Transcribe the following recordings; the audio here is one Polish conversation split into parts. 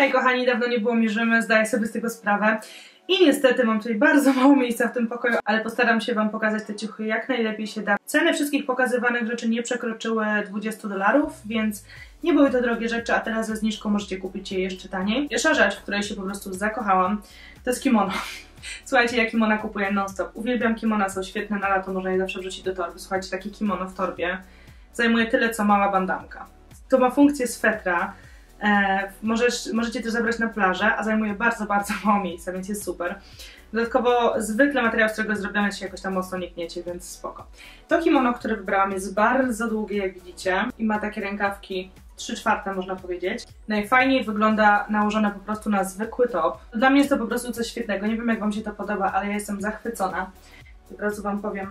Hej kochani, dawno nie było mierzymy, zdaję sobie z tego sprawę. I niestety mam tutaj bardzo mało miejsca w tym pokoju, ale postaram się wam pokazać te ciuchy jak najlepiej się da. Ceny wszystkich pokazywanych rzeczy nie przekroczyły $20, więc nie były to drogie rzeczy, a teraz ze zniżką możecie kupić je jeszcze taniej. Pierwsza rzecz, w której się po prostu zakochałam, to jest kimono. Słuchajcie, ja kimona kupuję non-stop. Uwielbiam kimona, są świetne na lato, można je zawsze wrzucić do torby. Słuchajcie, takie kimono w torbie zajmuje tyle, co mała bandamka. To ma funkcję swetra. Możecie też zabrać na plażę, a zajmuje bardzo, bardzo mało miejsca, więc jest super. Dodatkowo zwykle materiał, z którego zrobione się jakoś tam mocno nie gniecie, więc spoko. To kimono, które wybrałam, jest bardzo długie, jak widzicie, i ma takie rękawki 3/4 można powiedzieć. Najfajniej wygląda nałożone po prostu na zwykły top. Dla mnie jest to po prostu coś świetnego, nie wiem jak wam się to podoba, ale ja jestem zachwycona. Od razu wam powiem,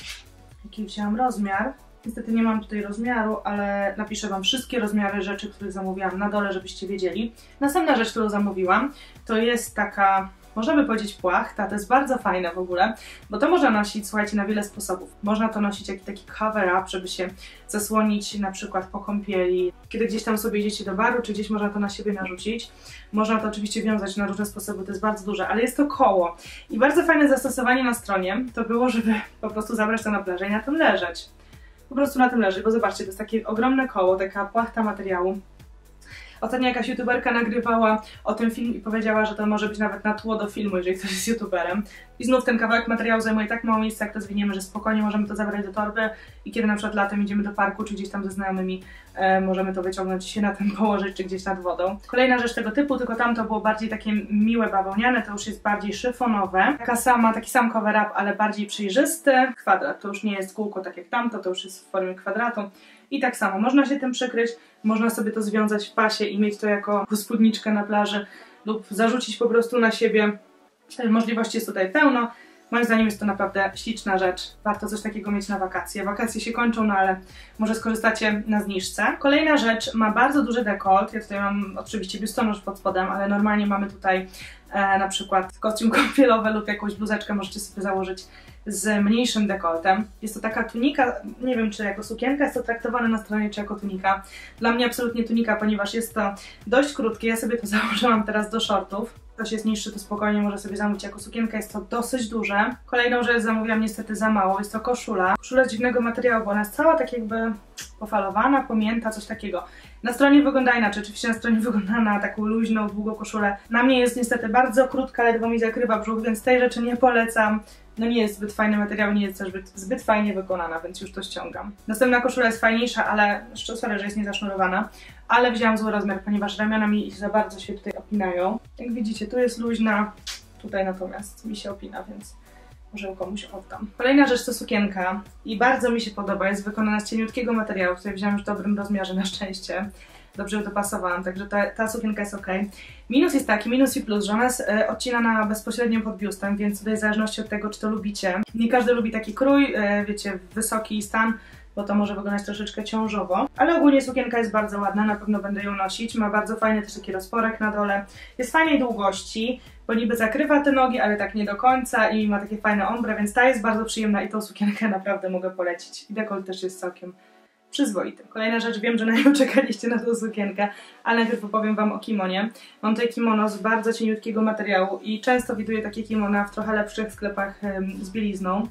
jaki wzięłam rozmiar. Niestety nie mam tutaj rozmiaru, ale napiszę wam wszystkie rozmiary rzeczy, które zamówiłam na dole, żebyście wiedzieli. Następna rzecz, którą zamówiłam, to jest taka, można by powiedzieć, płachta. To jest bardzo fajne w ogóle, bo to można nosić, słuchajcie, na wiele sposobów. Można to nosić jak taki cover up, żeby się zasłonić na przykład po kąpieli, kiedy gdzieś tam sobie idziecie do baru, czy gdzieś można to na siebie narzucić. Można to oczywiście wiązać na różne sposoby, to jest bardzo duże, ale jest to koło. I bardzo fajne zastosowanie na stronie to było, żeby po prostu zabrać to na plażę i na tym leżeć. Po prostu na tym leży, bo zobaczcie, to jest takie ogromne koło, taka płachta materiału. Ostatnio jakaś youtuberka nagrywała o tym film i powiedziała, że to może być nawet na tło do filmu, jeżeli ktoś jest youtuberem. I znów ten kawałek materiału zajmuje tak mało miejsca, jak to zwiniemy, że spokojnie możemy to zabrać do torby i kiedy na przykład latem idziemy do parku, czy gdzieś tam ze znajomymi, możemy to wyciągnąć i się na tym położyć, czy gdzieś nad wodą. Kolejna rzecz tego typu, tylko tamto było bardziej takie miłe bawełniane, to już jest bardziej szyfonowe. Taki sam cover up, ale bardziej przejrzysty. Kwadrat, to już nie jest kółko tak jak tamto, to już jest w formie kwadratu. I tak samo, można się tym przykryć, można sobie to związać w pasie i mieć to jako spódniczkę na plaży lub zarzucić po prostu na siebie. Możliwości jest tutaj pełno. Moim zdaniem jest to naprawdę śliczna rzecz. Warto coś takiego mieć na wakacje. Wakacje się kończą, no ale może skorzystacie na zniżce. Kolejna rzecz ma bardzo duży dekolt. Ja tutaj mam oczywiście biustonosz pod spodem, ale normalnie mamy tutaj na przykład kostium kąpielowy lub jakąś bluzeczkę możecie sobie założyć z mniejszym dekoltem. Jest to taka tunika, nie wiem czy jako sukienka jest to traktowane na stronie, czy jako tunika. Dla mnie absolutnie tunika, ponieważ jest to dość krótkie. Ja sobie to założyłam teraz do shortów. Ktoś jest niższy, to spokojnie może sobie zamówić jako sukienkę, jest to dosyć duże. Kolejną rzecz zamówiłam niestety za mało, jest to koszula. Koszula z dziwnego materiału, bo ona jest cała tak jakby pofalowana, pomięta, coś takiego. Na stronie wygląda inaczej, oczywiście na stronie wygląda na taką luźną, długą koszulę. Na mnie jest niestety bardzo krótka, ledwo mi zakrywa brzuch, więc tej rzeczy nie polecam. No nie jest zbyt fajny materiał, nie jest też zbyt fajnie wykonana, więc już to ściągam. Następna koszula jest fajniejsza, ale sorry, że jest niezasznurowana. Ale wzięłam zły rozmiar, ponieważ ramiona mi za bardzo się tutaj opinają. Jak widzicie, tu jest luźna, tutaj natomiast mi się opina, więc może ją komuś oddam. Kolejna rzecz to sukienka i bardzo mi się podoba, jest wykonana z cieniutkiego materiału, tutaj wzięłam już w dobrym rozmiarze na szczęście. Dobrze ją dopasowałam, także ta sukienka jest ok. Minus jest taki, minus i plus, że ona jest odcinana bezpośrednio pod biustem, więc tutaj w zależności od tego, czy to lubicie. Nie każdy lubi taki krój, wiecie, wysoki stan, bo to może wyglądać troszeczkę ciążowo. Ale ogólnie sukienka jest bardzo ładna, na pewno będę ją nosić. Ma bardzo fajny też taki rozporek na dole. Jest fajnej długości, bo niby zakrywa te nogi, ale tak nie do końca i ma takie fajne ombre, więc ta jest bardzo przyjemna i tą sukienkę naprawdę mogę polecić. I dekolt też jest całkiem przyzwoity. Kolejna rzecz, wiem, że na nią czekaliście na tą sukienkę, ale najpierw opowiem wam o kimonie. Mam tutaj kimono z bardzo cieniutkiego materiału i często widuję takie kimona w trochę lepszych sklepach z bielizną.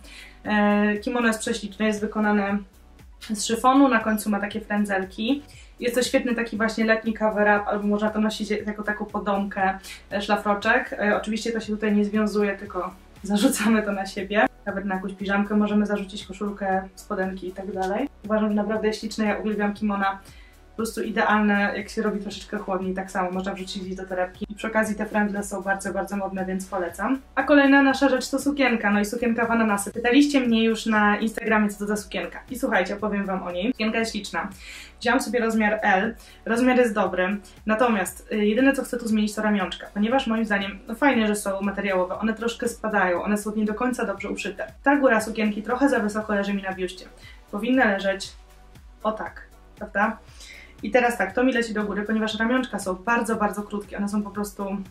Kimono jest prześliczne, jest wykonane z szyfonu, na końcu ma takie frędzelki. Jest to świetny taki właśnie letni cover up, albo można to nosić jako taką podomkę, szlafroczek. Oczywiście to się tutaj nie związuje, tylko zarzucamy to na siebie. Nawet na jakąś piżamkę możemy zarzucić, koszulkę, spodenki i tak dalej. Uważam, że naprawdę jest śliczne, ja uwielbiam kimona. Po prostu idealne, jak się robi troszeczkę chłodniej, tak samo można wrzucić gdzieś do torebki. I przy okazji te frędle są bardzo, bardzo modne, więc polecam. A kolejna nasza rzecz to sukienka, no i sukienka w ananasy. Pytaliście mnie już na Instagramie, co to za sukienka. I słuchajcie, opowiem wam o niej. Sukienka jest śliczna. Wziąłam sobie rozmiar L, rozmiar jest dobry, natomiast jedyne co chcę tu zmienić to ramionczka, ponieważ moim zdaniem, no fajnie, że są materiałowe, one troszkę spadają, one są nie do końca dobrze uszyte. Ta góra sukienki trochę za wysoko leży mi na biuście. Powinna leżeć o tak, prawda? I teraz tak, to mi leci do góry, ponieważ ramionczka są bardzo, bardzo krótkie, one są po prostu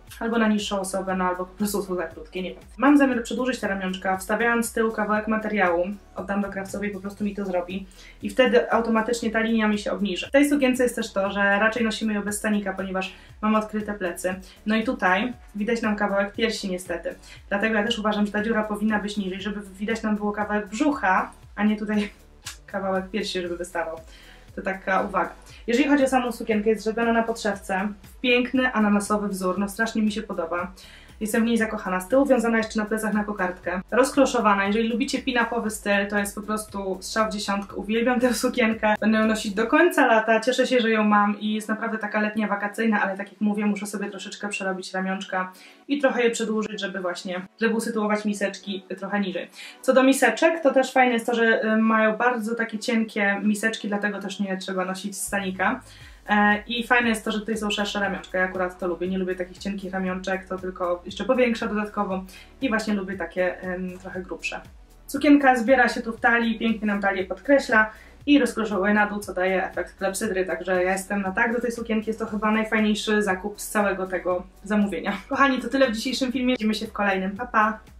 albo na niższą osobę, no albo po prostu są za krótkie, nie wiem. Mam zamiar przedłużyć te ramionczka, wstawiając z tyłu kawałek materiału, oddam do krawcowej i po prostu mi to zrobi i wtedy automatycznie ta linia mi się obniży. W tej sukience jest też to, że raczej nosimy ją bez stanika, ponieważ mam odkryte plecy. No i tutaj widać nam kawałek piersi niestety, dlatego ja też uważam, że ta dziura powinna być niżej, żeby widać nam było kawałek brzucha, a nie tutaj kawałek piersi, żeby wystawał. To taka uwaga. Jeżeli chodzi o samą sukienkę, jest zrobiona na podszewce, w piękny ananasowy wzór, no strasznie mi się podoba. Jestem w niej zakochana. Z tyłu wiązana jeszcze na plecach na kokardkę. Rozkloszowana. Jeżeli lubicie pin-upowy styl, to jest po prostu strzał w dziesiątkę. Uwielbiam tę sukienkę. Będę ją nosić do końca lata. Cieszę się, że ją mam i jest naprawdę taka letnia, wakacyjna, ale tak jak mówię, muszę sobie troszeczkę przerobić ramionczka i trochę je przedłużyć, żeby usytuować miseczki trochę niżej. Co do miseczek, to też fajne jest to, że mają bardzo takie cienkie miseczki, dlatego też nie trzeba nosić stanika. I fajne jest to, że tutaj są szersze ramionczka, ja akurat to lubię, nie lubię takich cienkich ramionczek, to tylko jeszcze powiększa dodatkowo i właśnie lubię takie trochę grubsze. Sukienka zbiera się tu w talii, pięknie nam talię podkreśla i rozkroszuje na dół, co daje efekt klepsydry, także ja jestem na tak do tej sukienki, jest to chyba najfajniejszy zakup z całego tego zamówienia. Kochani, to tyle w dzisiejszym filmie, widzimy się w kolejnym, pa pa!